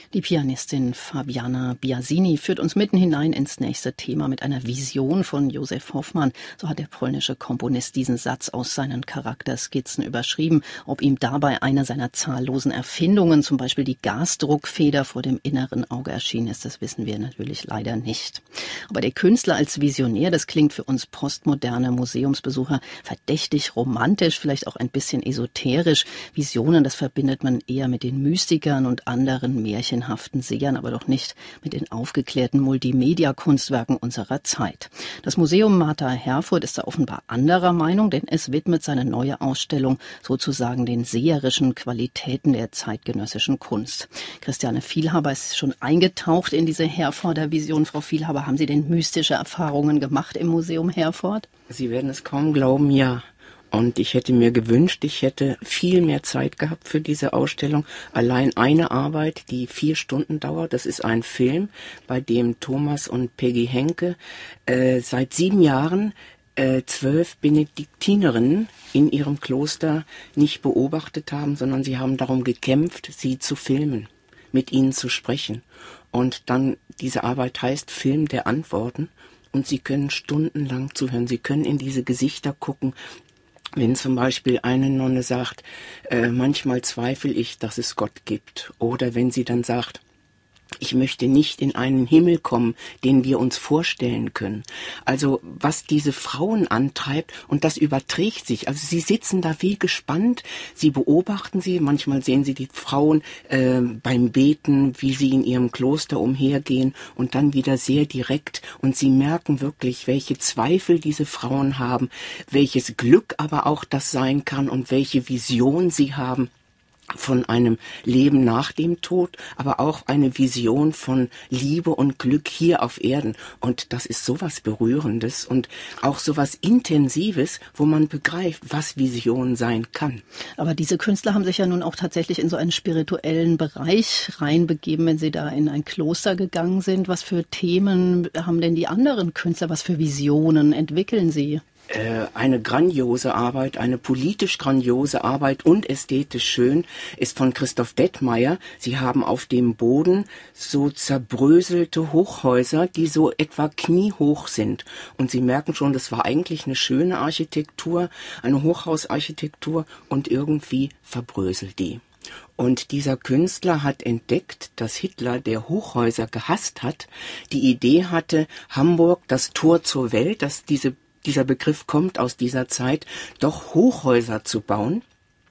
Die Pianistin Fabiana Biasini führt uns mitten hinein ins nächste Thema mit einer Vision von Józef Hoffmann. So hat der polnische Komponist diesen Satz aus seinen Charakterskizzen überschrieben. Ob ihm dabei eine seiner zahllosen Erfindungen, zum Beispiel die Gasdruckfeder, vor dem inneren Auge erschienen ist, das wissen wir natürlich leider nicht. Aber der Künstler als Visionär, das klingt für uns postmoderne Museumsbesucher verdächtig romantisch, vielleicht auch ein bisschen esoterisch. Visionen, das verbindet man eher mit den Mystikern und anderen märchenhaften Sehern, aber doch nicht mit den aufgeklärten Multimedia-Kunstwerken unserer Zeit. Das Museum Martha Herfurth ist da offenbar anderer Meinung, denn es widmet seine neue Ausstellung sozusagen den seherischen Qualitäten der zeitgenössischen Kunst. Christiane Vielhaber ist schon eingetaucht in diese Herforder Vision. Frau Vielhaber, haben Sie denn mystische Erfahrungen gemacht im Museum Herford? Sie werden es kaum glauben, ja. Und ich hätte mir gewünscht, ich hätte viel mehr Zeit gehabt für diese Ausstellung. Allein eine Arbeit, die 4 Stunden dauert, das ist ein Film, bei dem Thomas und Peggy Henke seit 7 Jahren 12 Benediktinerinnen in ihrem Kloster nicht beobachtet haben, sondern sie haben darum gekämpft, sie zu filmen, mit ihnen zu sprechen. Und dann, diese Arbeit heißt Film der Antworten. Und Sie können stundenlang zuhören, Sie können in diese Gesichter gucken. Wenn zum Beispiel eine Nonne sagt, manchmal zweifle ich, dass es Gott gibt. Oder wenn sie dann sagt, ich möchte nicht in einen Himmel kommen, den wir uns vorstellen können. Also was diese Frauen antreibt, und das überträgt sich. Also sie sitzen da wie gespannt, sie beobachten sie, manchmal sehen sie die Frauen beim Beten, wie sie in ihrem Kloster umhergehen und dann wieder sehr direkt. Und sie merken wirklich, welche Zweifel diese Frauen haben, welches Glück aber auch das sein kann und welche Vision sie haben von einem Leben nach dem Tod, aber auch eine Vision von Liebe und Glück hier auf Erden. Und das ist sowas Berührendes und auch sowas Intensives, wo man begreift, was Vision sein kann. Aber diese Künstler haben sich ja nun auch tatsächlich in so einen spirituellen Bereich reinbegeben, wenn sie da in ein Kloster gegangen sind. Was für Themen haben denn die anderen Künstler? Was für Visionen entwickeln sie? Eine grandiose Arbeit, eine politisch grandiose Arbeit und ästhetisch schön ist von Christoph Dettmeier. Sie haben auf dem Boden so zerbröselte Hochhäuser, die so etwa kniehoch sind. Und Sie merken schon, das war eigentlich eine schöne Architektur, eine Hochhausarchitektur und irgendwie verbröselt die. Und dieser Künstler hat entdeckt, dass Hitler, der Hochhäuser gehasst hat, die Idee hatte, Hamburg, das Tor zur Welt, dass dieser Begriff kommt aus dieser Zeit, doch Hochhäuser zu bauen.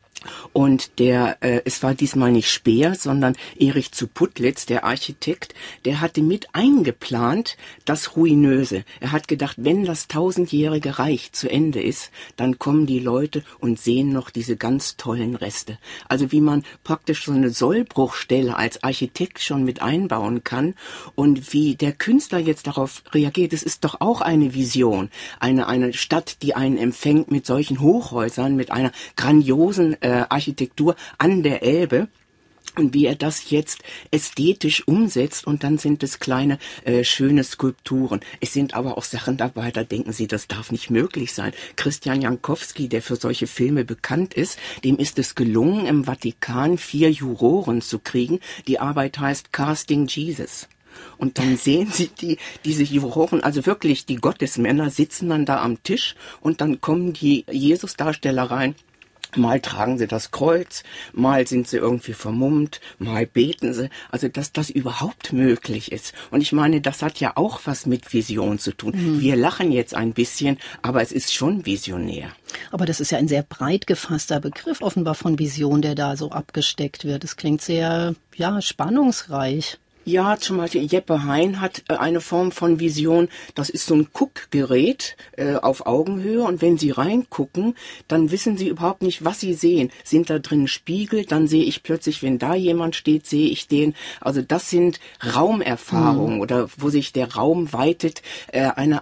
Und es war diesmal nicht Speer, sondern Erich zu Putlitz, der Architekt, der hatte mit eingeplant das Ruinöse. Er hat gedacht, wenn das 1000-jährige Reich zu Ende ist, dann kommen die Leute und sehen noch diese ganz tollen Reste. Also wie man praktisch so eine Sollbruchstelle als Architekt schon mit einbauen kann und wie der Künstler jetzt darauf reagiert. Es ist doch auch eine Vision, eine Stadt, die einen empfängt mit solchen Hochhäusern, mit einer grandiosen Architektur an der Elbe. Und wie er das jetzt ästhetisch umsetzt und dann sind es kleine, schöne Skulpturen. Es sind aber auch Sachen dabei, da denken Sie, das darf nicht möglich sein. Christian Jankowski, der für solche Filme bekannt ist, dem ist es gelungen, im Vatikan 4 Juroren zu kriegen. Die Arbeit heißt Casting Jesus. Und dann sehen Sie diese Juroren, also wirklich die Gottesmänner, sitzen dann da am Tisch und dann kommen die Jesusdarsteller rein. Mal tragen sie das Kreuz, mal sind sie irgendwie vermummt, mal beten sie. Also, dass das überhaupt möglich ist. Und ich meine, das hat ja auch was mit Vision zu tun. Wir lachen jetzt ein bisschen, aber es ist schon visionär. Aber das ist ja ein sehr breit gefasster Begriff offenbar von Vision, der da so abgesteckt wird. Das klingt sehr, spannungsreich. Ja, zum Beispiel Jeppe Hein hat eine Form von Vision, das ist so ein Guckgerät auf Augenhöhe und wenn Sie reingucken, dann wissen Sie überhaupt nicht, was Sie sehen. Sind da drin Spiegel, dann sehe ich plötzlich, wenn da jemand steht, sehe ich den. Also das sind Raumerfahrungen oder wo sich der Raum weitet, eine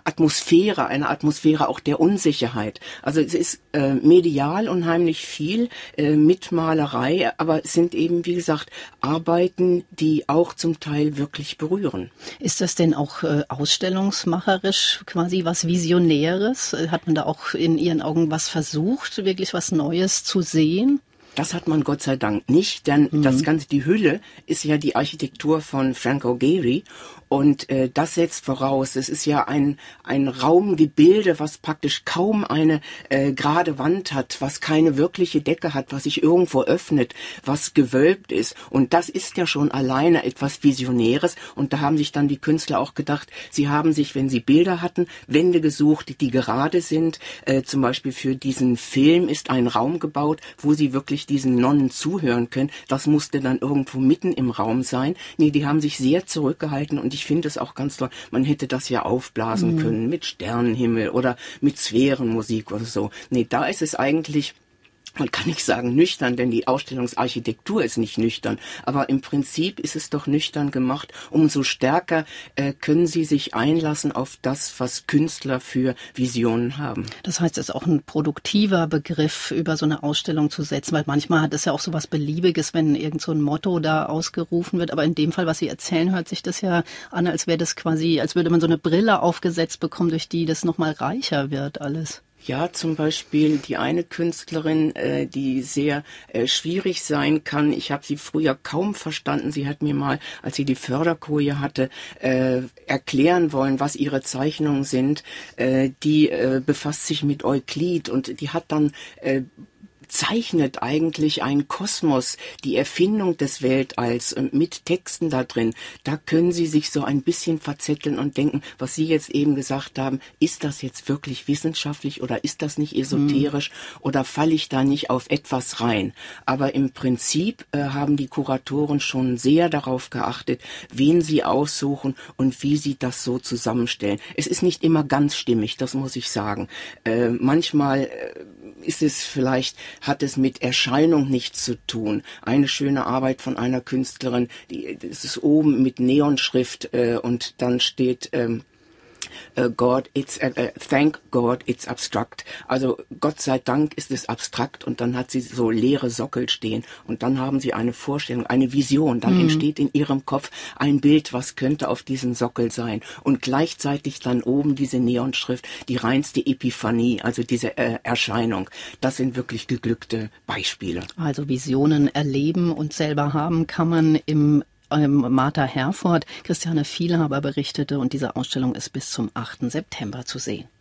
Atmosphäre auch der Unsicherheit. Also es ist medial unheimlich viel mit Malerei, aber es sind eben, wie gesagt, Arbeiten, die auch zum Teil wirklich berühren. Ist das denn auch ausstellungsmacherisch quasi was Visionäres? Hat man da auch in Ihren Augen was versucht, wirklich was Neues zu sehen? Das hat man Gott sei Dank nicht, denn die Hülle ist ja die Architektur von Franco Gehry und das setzt voraus, es ist ja ein Raumgebilde, was praktisch kaum eine gerade Wand hat, was keine wirkliche Decke hat, was sich irgendwo öffnet, was gewölbt ist. Und das ist ja schon alleine etwas Visionäres. Und da haben sich dann die Künstler auch gedacht, sie haben sich, wenn sie Bilder hatten, Wände gesucht, die gerade sind. Zum Beispiel für diesen Film ist ein Raum gebaut, wo sie wirklich diesen Nonnen zuhören können. Das musste dann irgendwo mitten im Raum sein. Nee, die haben sich sehr zurückgehalten und ich finde es auch ganz toll. Man hätte das ja aufblasen können mit Sternenhimmel oder mit Sphärenmusik oder so. Nee, da ist es eigentlich, man kann nicht sagen nüchtern, denn die Ausstellungsarchitektur ist nicht nüchtern. Aber im Prinzip ist es doch nüchtern gemacht. Umso stärker können Sie sich einlassen auf das, was Künstler für Visionen haben. Das heißt, es ist auch ein produktiver Begriff, über so eine Ausstellung zu setzen, weil manchmal hat es ja auch so was Beliebiges, wenn irgend so ein Motto da ausgerufen wird. Aber in dem Fall, was Sie erzählen, hört sich das ja an, als wäre das quasi, als würde man so eine Brille aufgesetzt bekommen, durch die das nochmal reicher wird alles. Ja, zum Beispiel die eine Künstlerin, die sehr schwierig sein kann. Ich habe sie früher kaum verstanden. Sie hat mir mal, als sie die Förderkoje hatte, erklären wollen, was ihre Zeichnungen sind. Die befasst sich mit Euklid und die hat dann zeichnet eigentlich einen Kosmos, die Erfindung des Weltalls mit Texten da drin. Da können Sie sich so ein bisschen verzetteln und denken, was Sie jetzt eben gesagt haben, ist das jetzt wirklich wissenschaftlich oder ist das nicht esoterisch oder falle ich da nicht auf etwas rein? Aber im Prinzip haben die Kuratoren schon sehr darauf geachtet, wen sie aussuchen und wie sie das so zusammenstellen. Es ist nicht immer ganz stimmig, das muss ich sagen. Manchmal ist es vielleicht, hat es mit Erscheinung nichts zu tun. Eine schöne Arbeit von einer Künstlerin, das ist oben mit Neonschrift und dann steht thank God it's abstract. Also Gott sei Dank ist es abstrakt und dann hat sie so leere Sockel stehen und dann haben sie eine Vorstellung, eine Vision. Dann entsteht in ihrem Kopf ein Bild, was könnte auf diesem Sockel sein und gleichzeitig dann oben diese Neonschrift, die reinste Epiphanie, also diese Erscheinung. Das sind wirklich geglückte Beispiele. Also Visionen erleben und selber haben kann man im Martha Herford. Christiane Vielhaber berichtete und diese Ausstellung ist bis zum 8. September zu sehen.